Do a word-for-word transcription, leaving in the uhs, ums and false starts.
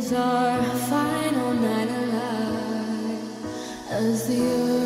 is our final night alive as the earth